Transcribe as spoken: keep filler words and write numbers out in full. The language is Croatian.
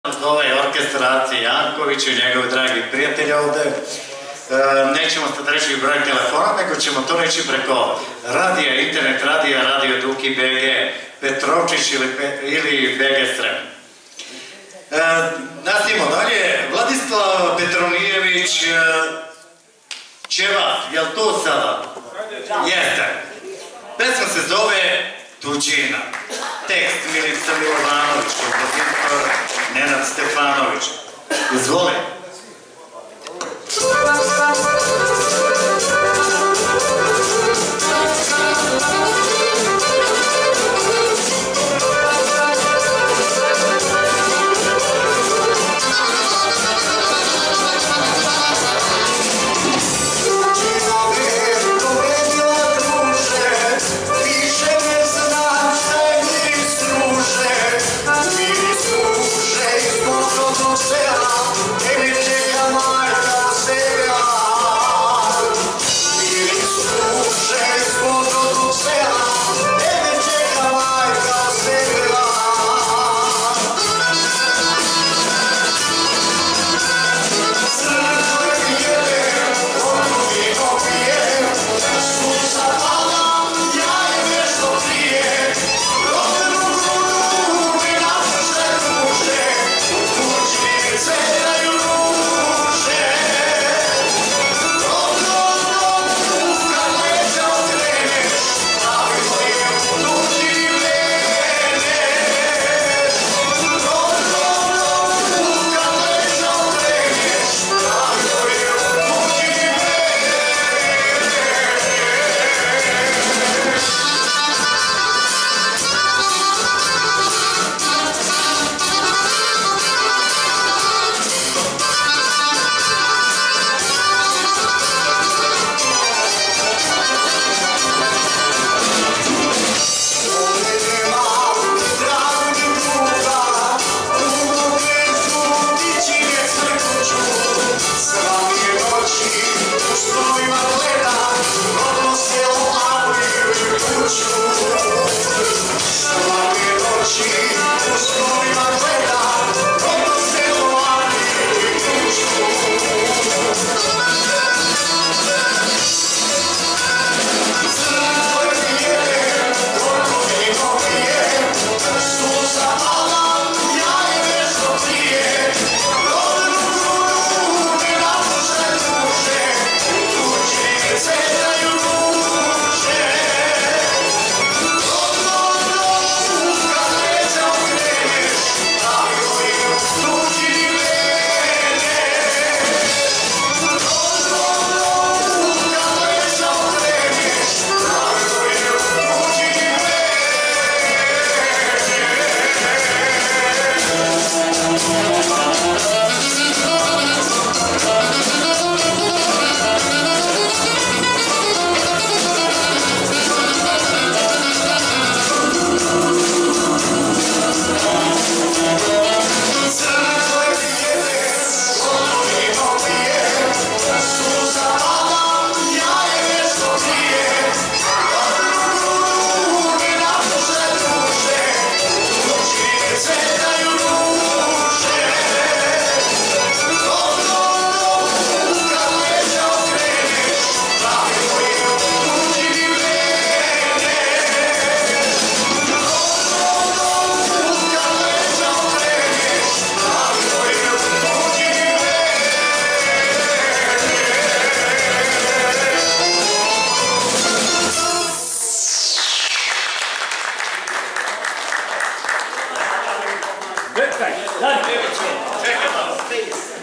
Ovaj orkestar Ace Janković i njegovi dragi prijatelji ovde. Nećemo sad reći broj telefona, nego ćemo to reći preko radija, internet radija, Radio Duki B G Petrovčić ili B G Strem. Nastavimo dalje. Vladislav Petronijević Čeva, je li to sada? Jeste. Pesma se zove Tuđina. Tekst Milica Milovanović, kompozitor Nenad Stefanović. Izvoli. Čekaj, čekaj malo.